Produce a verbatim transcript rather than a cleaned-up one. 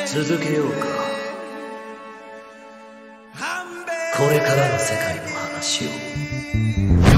続けようか。これからの世界の話を。